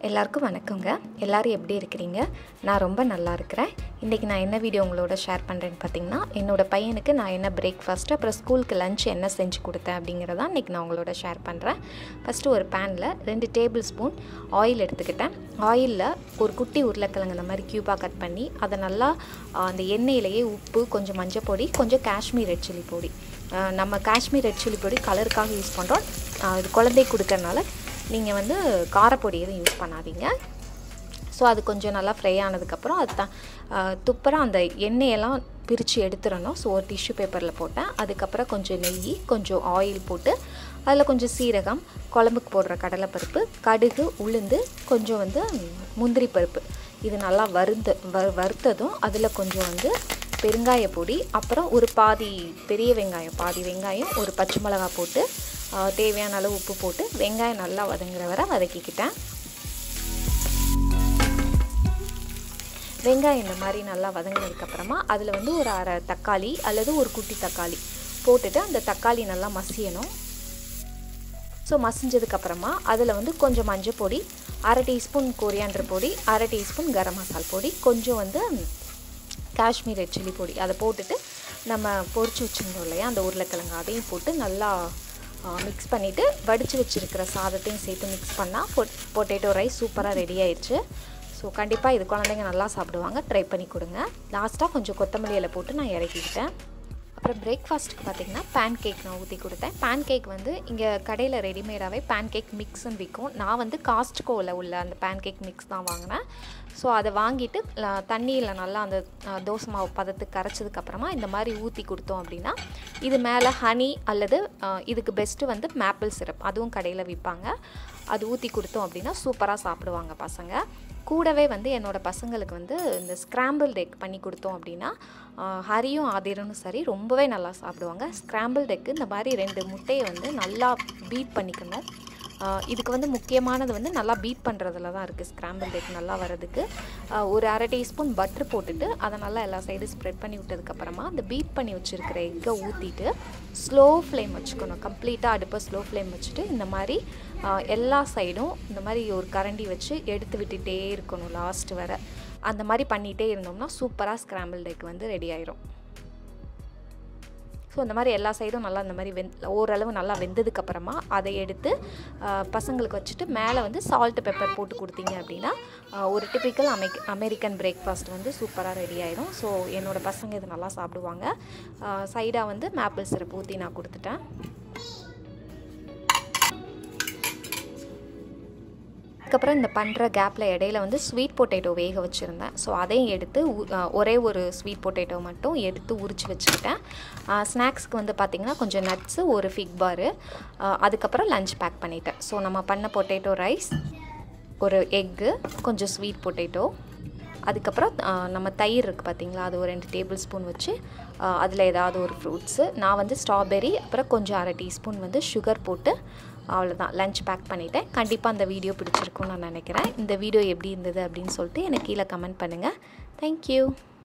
எல்லாருக்கும் வணக்கங்க. எல்லாரும் எப்படி இருக்கிறீங்க? நான் ரொம்ப நல்லா இருக்கிறேன். இன்றைக்கி நான் என்ன வீடியோ உங்களோட ஷேர் பண்ணுறேன்னு பார்த்தீங்கன்னா, என்னோடய பையனுக்கு நான் என்ன பிரேக்ஃபாஸ்ட்டு அப்புறம் ஸ்கூலுக்கு லஞ்ச் என்ன செஞ்சு கொடுத்தேன் அப்படிங்கிறதான் இன்றைக்கி நான் உங்களோட ஷேர் பண்ணுறேன். ஃபஸ்ட்டு ஒரு பேனில் 2 டேபிள் ஸ்பூன் ஆயில் எடுத்துக்கிட்டேன். ஆயிலில் ஒரு குட்டி உருளைக்கிழங்கு இந்த மாதிரி க்யூபாக கட் பண்ணி அதை நல்லா அந்த எண்ணெயிலேயே உப்பு, கொஞ்சம் மஞ்சள் பொடி, கொஞ்சம் காஷ்மீர் ரெட் சில்லி பொடி, நம்ம காஷ்மீர் ரெட் சில்லி பொடி கலருக்காக யூஸ் பண்ணுறோம். இது குழந்தைக்கு கொடுக்கறனால நீங்கள் வந்து காரப்பொடி எதுவும் யூஸ் பண்ணாதீங்க. ஸோ அது கொஞ்சம் நல்லா ஃப்ரை ஆனதுக்கப்புறம் அது துப்புரம் அந்த எண்ணெயெல்லாம் பிரித்து எடுத்துடணும். ஸோ ஒரு டிஷ்யூ பேப்பரில் போட்டேன். அதுக்கப்புறம் கொஞ்சம் நெய், கொஞ்சம் ஆயில் போட்டு அதில் கொஞ்சம் சீரகம், குழம்புக்கு போடுற கடலைப்பருப்பு, கடுகு, உளுந்து, கொஞ்சம் வந்து முந்திரி பருப்பு இது நல்லா வறுத்ததும் அதில் கொஞ்சம் வந்து பெருங்காய பொடி, அப்புறம் ஒரு பாதி பெரிய வெங்காயம், பாதி வெங்காயம், ஒரு பச்சை மிளகா போட்டு தேவையான அளவு உப்பு போட்டு வெங்காயம் நல்லா வதங்குற வரை வதக்கிக்கிட்டேன். வெங்காயம் இந்த மாதிரி நல்லா வதங்கினதுக்கப்புறமா அதில் வந்து ஒரு அரை தக்காளி அல்லது ஒரு குட்டி தக்காளி போட்டுட்டு அந்த தக்காளி நல்லா மசியணும். ஸோ மசிஞ்சதுக்கப்புறமா அதில் வந்து கொஞ்சம் மஞ்சள் பொடி, அரை டீஸ்பூன் கொரியாண்டர் பொடி, அரை டீஸ்பூன் கரம் மசால் பொடி, கொஞ்சம் வந்து காஷ்மீர் ரெட் சில்லி பொடி அதை போட்டுட்டு நம்ம பொரிச்சு வச்சுருந்தோம் இல்லையா அந்த உருளைக்கிழங்கு அதையும் போட்டு நல்லா மிக்ஸ் பண்ணிவிட்டு வடித்து வச்சுருக்கிற சாதத்தையும் சேர்த்து மிக்ஸ் பண்ணால் பொட்டேட்டோ ரைஸ் சூப்பராக ரெடி ஆயிடுச்சு. ஸோ கண்டிப்பாக இது குழந்தைங்க நல்லா சாப்பிடுவாங்க, ட்ரை பண்ணி கொடுங்க. லாஸ்ட்டாக கொஞ்சம் கொத்தமல்லி இலை போட்டு நான் இறக்கிக்கிட்டேன். அப்புறம் பிரேக்ஃபாஸ்ட்டுக்கு பார்த்திங்கன்னா பேன்கேக் நான் ஊற்றி கொடுத்தேன். பேன்கேக் வந்து இங்கே கடையில் ரெடிமேடாகவே பேன்கேக் மிக்ஸ்ன்னு விற்கும். நான் வந்து காஸ்ட்கோவில் உள்ள அந்த பேன்கேக் மிக்ஸ் தான் வாங்கினேன். ஸோ அதை வாங்கிட்டு தண்ணியில் நல்லா அந்த தோசை மாவு பதத்துக்கு கரைச்சதுக்கப்புறமா இந்த மாதிரி ஊற்றி கொடுத்தோம் அப்படின்னா இது மேலே ஹனி அல்லது இதுக்கு பெஸ்ட்டு வந்து மேப்பிள் சிரப், அதுவும் கடையில் விற்பாங்க. அது ஊற்றி கொடுத்தோம் அப்படின்னா சூப்பராக சாப்பிடுவாங்க பசங்க. கூடவே வந்து என்னோடய பசங்களுக்கு வந்து இந்த ஸ்க்ராம்பிள்ட் எக் பண்ணி கொடுத்தோம் அப்படின்னா ஹரியும் ஆதிரனும் சரி ரொம்பவே நல்லா சாப்பிடுவாங்க. ஸ்க்ராம்பிள்ட் எக்கு இந்த மாதிரி 2 முட்டையை வந்து நல்லா பீட் பண்ணிக்கணும். இதுக்கு வந்து முக்கியமானது வந்து நல்லா பீட் பண்ணுறதுல தான் இருக்குது ஸ்க்ராம்பிள்ட் எக் நல்லா வரதுக்கு. ஒரு அரை டீஸ்பூன் பட்டர் போட்டுட்டு அதை நல்லா எல்லா சைடும் ஸ்ப்ரெட் பண்ணி விட்டதுக்கப்புறமா அந்த பீட் பண்ணி வச்சுருக்கிற எக்கை ஊற்றிட்டு ஸ்லோ ஃப்ளேம் வச்சுக்கணும். கம்ப்ளீட்டாக அடுப்பை ஸ்லோ ஃப்ளேம் வச்சுட்டு இந்த மாதிரி எல்லா சைடும் இந்த மாதிரி ஒரு கரண்டி வச்சு எடுத்து விட்டுகிட்டே இருக்கணும் லாஸ்ட் வர. அந்த மாதிரி பண்ணிகிட்டே இருந்தோம்னா சூப்பராக ஸ்க்ராம்பிள்ட் எக் வந்து ரெடி ஆயிரும். ஸோ இந்த மாதிரி எல்லா சைடும் நல்லா இந்த மாதிரி ஓரளவு நல்லா வெந்ததுக்கப்புறமா அதை எடுத்து பசங்களுக்கு வச்சுட்டு மேலே வந்து சால்ட் பெப்பர் போட்டு கொடுத்தீங்க அப்படின்னா ஒரு டிப்பிக்கல் அமெரிக்கன் பிரேக்ஃபாஸ்ட் வந்து சூப்பராக ரெடி ஆயிடும். ஸோ என்னோடய பசங்க இது நல்லா சாப்பிடுவாங்க. சைடாக வந்து மேப்பிள் சிரப் ஊற்றி நான் கொடுத்துட்டேன். அதுக்கப்புறம் இந்த பண்ணுற கேப்பில் இடையில வந்து ஸ்வீட் பொட்டேட்டோ வேக வச்சுருந்தேன். ஸோ அதையும் எடுத்து ஒரே ஒரு ஸ்வீட் பொட்டேட்டோ மட்டும் எடுத்து உரித்து வச்சுக்கிட்டேன். ஸ்நாக்ஸ்க்கு வந்து பார்த்திங்கன்னா கொஞ்சம் நட்ஸு, ஒரு ஃபிக் பாரு, அதுக்கப்புறம் லஞ்ச் பேக் பண்ணிட்டேன். ஸோ நம்ம பண்ண பொட்டேட்டோ ரைஸ், ஒரு எக்கு, கொஞ்சம் ஸ்வீட் பொட்டேட்டோ, அதுக்கப்புறம் நம்ம தயிர் இருக்குது பார்த்திங்களா, அது ஒரு 2 டேபிள் ஸ்பூன் வச்சு அதில் ஏதாவது ஒரு ஃப்ரூட்ஸு, நான் வந்து ஸ்ட்ராபெரி, அப்புறம் கொஞ்சம் அரை டீஸ்பூன் வந்து சுகர் போட்டு அவ்வளோதான் லஞ்ச் பேக் பண்ணிட்டேன். கண்டிப்பாக அந்த வீடியோ பிடிச்சிருக்குன்னு நான் நினைக்கிறேன். இந்த வீடியோ எப்படி இருந்தது அப்படின்னு சொல்லிட்டு எனக்கு கீழே கமெண்ட் பண்ணுங்கள். தேங்க்யூ.